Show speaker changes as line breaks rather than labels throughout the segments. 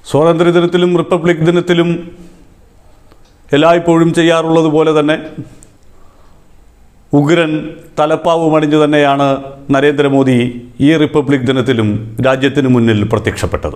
സ്വാതന്ത്ര്യദിനത്തിലും republic ദിനത്തിലും എല്ലായ്പ്പോഴും ചെയ്യാറുള്ളതുപോലെ തന്നെ ഉഗ്രൻ തലപ്പാവ് അണിഞ്ഞു തന്നെയാണ് നരേന്ദ്രമോദി ഈ റിപ്പബ്ലിക് ദിനത്തിലും രാജ്യത്തിന് മുന്നിൽ പ്രത്യക്ഷപ്പെട്ടത്.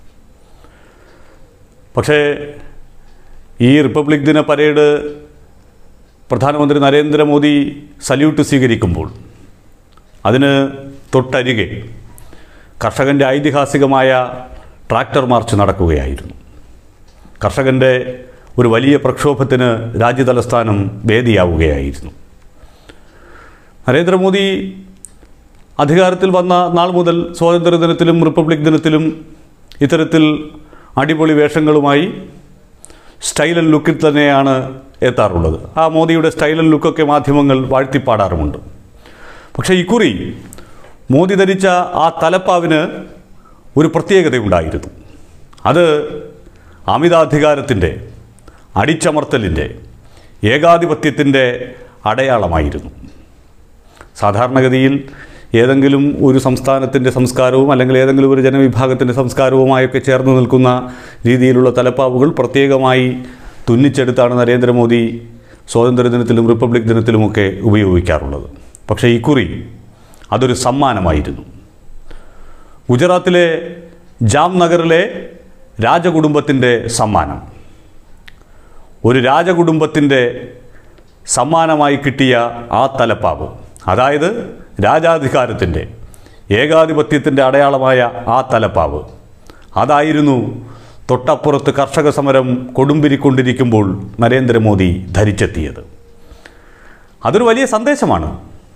പക്ഷേ ഈ റിപ്പബ്ലിക് ദിന പരേഡ് പ്രധാനമന്ത്രി നരേന്ദ്രമോദി സല്യൂട്ട് സ്വീകരിക്കുമ്പോൾ അതിന് തൊട്ടരികെ കർഷകൻ്റെ ഐതിഹാസികമായ ട്രാക്ടർ മാർച്ച് നടക്കുകയായിരുന്നു. കർഷകൻ്റെ ഒരു വലിയ പ്രക്ഷോഭത്തിന് രാജ്യതലസ്ഥാനം വേദിയാവുകയായിരുന്നു. നരേന്ദ്രമോദി അധികാരത്തിൽ വന്ന നാൾ മുതൽ സ്വാതന്ത്ര്യദിനത്തിലും റിപ്പബ്ലിക് ദിനത്തിലും ഇത്തരത്തിൽ അടിപൊളി വേഷങ്ങളുമായി സ്റ്റൈൽ ആൻഡ് ലുക്കിൽ തന്നെയാണ് എത്താറുള്ളത്. ആ മോദിയുടെ സ്റ്റൈൽ ആൻഡ് ലുക്കൊക്കെ മാധ്യമങ്ങൾ വാഴ്ത്തിപ്പാടാറുമുണ്ട്. പക്ഷേ ഇക്കുറി മോദി ധരിച്ച ആ തലപ്പാവിന് ഒരു പ്രത്യേകതയുണ്ടായിരുന്നു. അത് അമിതാധികാരത്തിൻ്റെ, അടിച്ചമർത്തലിൻ്റെ, ഏകാധിപത്യത്തിൻ്റെ അടയാളമായിരുന്നു. സാധാരണഗതിയിൽ ഏതെങ്കിലും ഒരു സംസ്ഥാനത്തിൻ്റെ സംസ്കാരവും അല്ലെങ്കിൽ ഏതെങ്കിലും ഒരു ജനവിഭാഗത്തിൻ്റെ സംസ്കാരവുമായൊക്കെ ചേർന്ന് നിൽക്കുന്ന രീതിയിലുള്ള തലപ്പാവുകൾ പ്രത്യേകമായി തുന്നിച്ചെടുത്താണ് നരേന്ദ്രമോദി സ്വാതന്ത്ര്യദിനത്തിലും റിപ്പബ്ലിക് ദിനത്തിലുമൊക്കെ ഉപയോഗിക്കാറുള്ളത്. പക്ഷേ ഇക്കുറി അതൊരു സമ്മാനമായിരുന്നു. ഗുജറാത്തിലെ ജാംനഗറിലെ രാജകുടുംബത്തിൻ്റെ സമ്മാനം, ഒരു രാജകുടുംബത്തിൻ്റെ സമ്മാനമായി കിട്ടിയ ആ തലപ്പാവ്, അതായത് രാജാധികാരത്തിൻ്റെ, ഏകാധിപത്യത്തിൻ്റെ അടയാളമായ ആ തലപ്പാവ്, അതായിരുന്നു തൊട്ടപ്പുറത്ത് കർഷക സമരം കൊടുമ്പിരിക്കൊണ്ടിരിക്കുമ്പോൾ നരേന്ദ്രമോദി ധരിച്ചെത്തിയത്. അതൊരു വലിയ സന്ദേശമാണ്.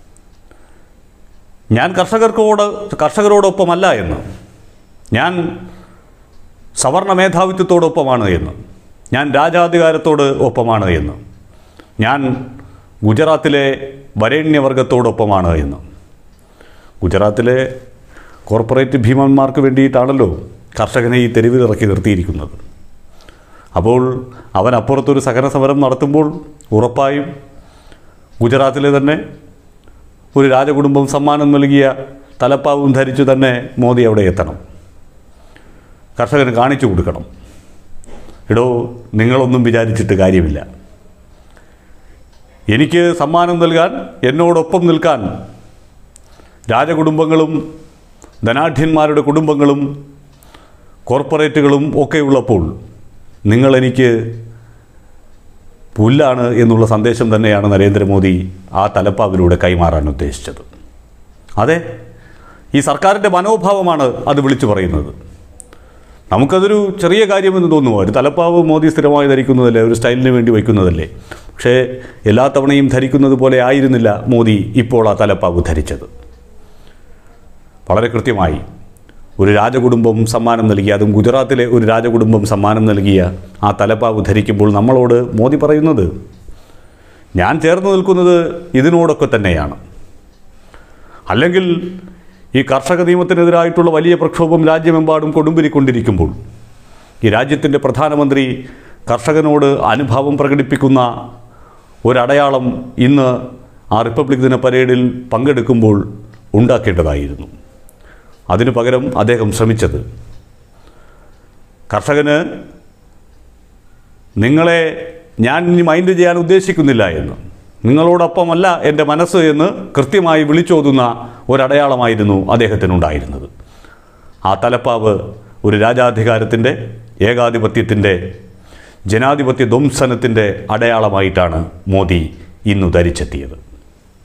ഞാൻ കർഷകരോടൊപ്പമല്ല എന്ന്, ഞാൻ സവർണ മേധാവിത്വത്തോടൊപ്പമാണ് എന്ന്, ഞാൻ രാജാധികാരത്തോട് ഒപ്പമാണ് എന്ന്, ഞാൻ ഗുജറാത്തിലെ വരേണ്യവർഗത്തോടൊപ്പമാണ് എന്ന്. ഗുജറാത്തിലെ കോർപ്പറേറ്റ് ഭീമന്മാർക്ക് വേണ്ടിയിട്ടാണല്ലോ കർഷകനെ ഈ തെരുവിലിറക്കി നിർത്തിയിരിക്കുന്നത്. അപ്പോൾ അവൻ അപ്പുറത്തൊരു സഹന സമരം നടത്തുമ്പോൾ ഉറപ്പായും ഗുജറാത്തിലെ തന്നെ ഒരു രാജകുടുംബം സമ്മാനം നൽകിയ തലപ്പാവും ധരിച്ചു തന്നെ മോദി അവിടെ എത്തണം. കർഷകന് കാണിച്ചു കൊടുക്കണം, എടോ നിങ്ങളൊന്നും വിചാരിച്ചിട്ട് കാര്യമില്ല, എനിക്ക് സമ്മാനം നൽകാൻ, എന്നോടൊപ്പം നിൽക്കാൻ രാജകുടുംബങ്ങളും ധനാഢ്യന്മാരുടെ കുടുംബങ്ങളും കോർപ്പറേറ്റുകളും ഒക്കെ ഉള്ളപ്പോൾ നിങ്ങളെനിക്ക് പുല്ലാണ് എന്നുള്ള സന്ദേശം തന്നെയാണ് നരേന്ദ്രമോദി ആ തലപ്പാവിലൂടെ കൈമാറാൻ ഉദ്ദേശിച്ചത്. അതെ, ഈ സർക്കാരിൻ്റെ മനോഭാവമാണ് അത് വിളിച്ചു പറയുന്നത്. നമുക്കതൊരു ചെറിയ കാര്യമെന്ന് തോന്നുമോ? ഒരു തലപ്പാവ് മോദി സ്ഥിരമായി ധരിക്കുന്നതല്ലേ, ഒരു സ്റ്റൈലിന് വേണ്ടി വയ്ക്കുന്നതല്ലേ. പക്ഷേ എല്ലാ തവണയും ധരിക്കുന്നത് പോലെ ആയിരുന്നില്ല മോദി ഇപ്പോൾ ആ തലപ്പാവ് ധരിച്ചത്. വളരെ കൃത്യമായി ഒരു രാജകുടുംബം സമ്മാനം നൽകിയ, അതും ഗുജറാത്തിലെ ഒരു രാജകുടുംബം സമ്മാനം നൽകിയ ആ തലപ്പാവ് ധരിക്കുമ്പോൾ നമ്മളോട് മോദി പറയുന്നത്, ഞാൻ ചേർന്ന് നിൽക്കുന്നത് ഇതിനോടൊക്കെ തന്നെയാണ്. അല്ലെങ്കിൽ ഈ കർഷക നിയമത്തിനെതിരായിട്ടുള്ള വലിയ പ്രക്ഷോഭം രാജ്യമെമ്പാടും കൊടുമ്പിരിക്കൊണ്ടിരിക്കുമ്പോൾ ഈ രാജ്യത്തിൻ്റെ പ്രധാനമന്ത്രി കർഷകനോട് അനുഭാവം പ്രകടിപ്പിക്കുന്ന ഒരടയാളം ഇന്ന് ആ റിപ്പബ്ലിക് ദിന പരേഡിൽ പങ്കെടുക്കുമ്പോൾ ഉണ്ടാക്കേണ്ടതായിരുന്നു. അതിനു പകരം അദ്ദേഹം ശ്രമിച്ചത്, കർഷകന് നിങ്ങളെ ഞാൻ ഇനി മൈൻഡ് ചെയ്യാൻ ഉദ്ദേശിക്കുന്നില്ല എന്ന്, നിങ്ങളോടൊപ്പമല്ല എൻ്റെ മനസ്സ് എന്ന് കൃത്യമായി വിളിച്ചോതുന്ന ഒരടയാളമായിരുന്നു അദ്ദേഹത്തിനുണ്ടായിരുന്നത്. ആ തലപ്പാവ് ഒരു രാജാധികാരത്തിൻ്റെ, ഏകാധിപത്യത്തിൻ്റെ, ജനാധിപത്യ ധ്വംസനത്തിൻ്റെ അടയാളമായിട്ടാണ് മോദി ഇന്നു ധരിച്ചെത്തിയത്.